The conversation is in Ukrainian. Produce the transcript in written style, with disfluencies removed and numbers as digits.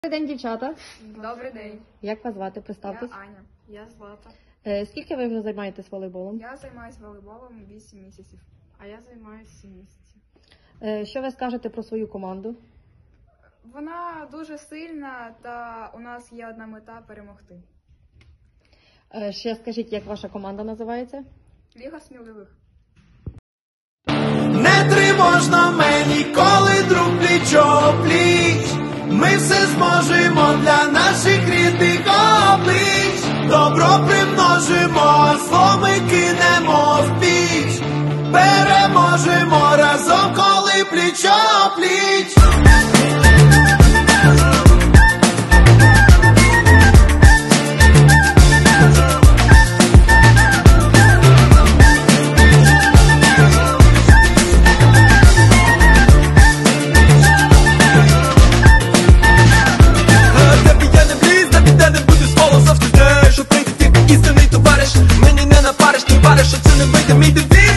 Добрий день, дівчата. Добрий день. Як вас звати? Представтесь. Я Аня. Я Злата. Скільки ви вже займаєтесь волейболом? Я займаюся волейболом 8 місяців. А я займаюся 7 місяців. Що ви скажете про свою команду? Вона дуже сильна, та у нас є одна мета – перемогти. Ще скажіть, як ваша команда називається? Ліга сміливих. Не тривожно мені, коли друг пліч-о-пліч. Ми все зможемо для наших рідних облич. Добро примножимо, а зло ми кинемо в піч. Переможемо разом, коли пліч-о-пліч. Істинний товариш, мені не напариш, ти вариш, що це не вийде, мій диві.